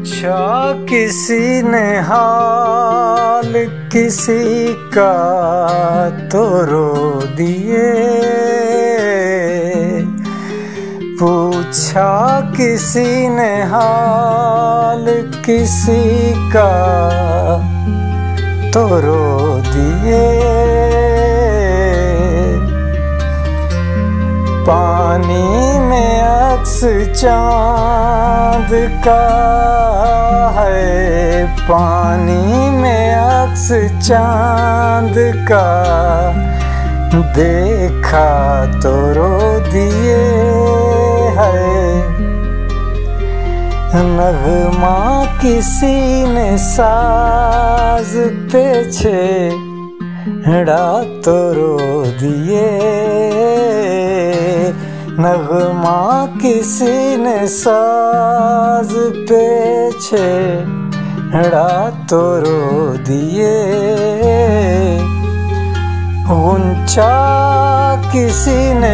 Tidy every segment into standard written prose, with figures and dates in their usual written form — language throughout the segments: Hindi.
पूछा किसी ने हाल किसी का तो रो दिए। पूछा किसी ने हाल किसी का तो रो दिए। पानी में अक्स चांद का है, पानी में अक्स चांद का देखा तो रो दिए है। नगमा किसी ने साज पे छेड़ा तो रो दिए। नगमा किसी ने साज पे छेड़ा तो रो दिए। गुंचा किसी ने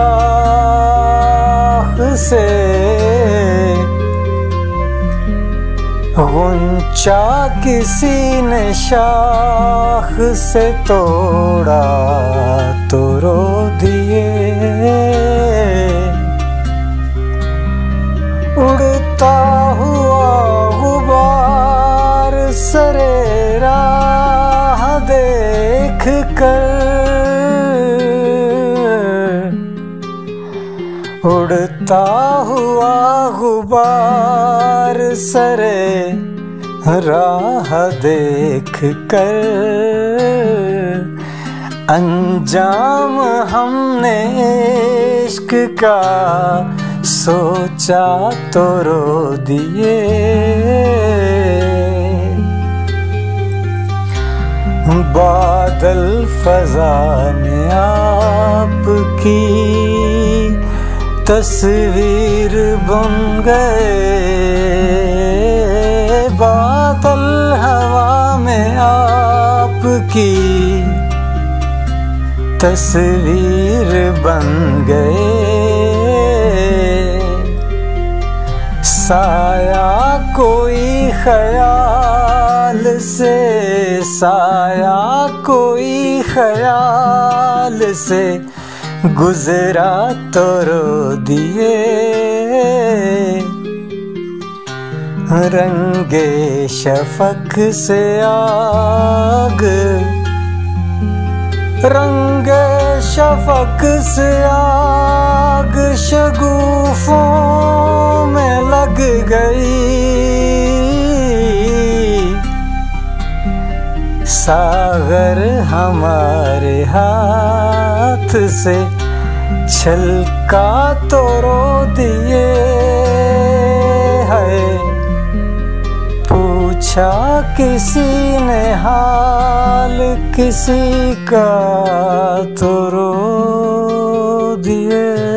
शाख से, गुंचा किसी ने शाख से तोड़ा तो रो दिए। उड़ता हुआ गुबार सरे राह देख कर, उड़ता हुआ गुबार सरे राह देख कर, अंजाम हमने इश्क का सोचा तो रो दिए। बादल फजा में आपकी तस्वीर बन गए। बादल हवा में आपकी तस्वीर बन गए। साया कोई ख्याल से, साया कोई ख्याल से गुजरा तो रो दिए। रंगे शफक से आग, रंगे शफक से आग शगुफों में लग गई। सागर हमारे हाथ से छलका तो रो दिए है। पूछा किसी ने हाल किसी का तो रो दिए।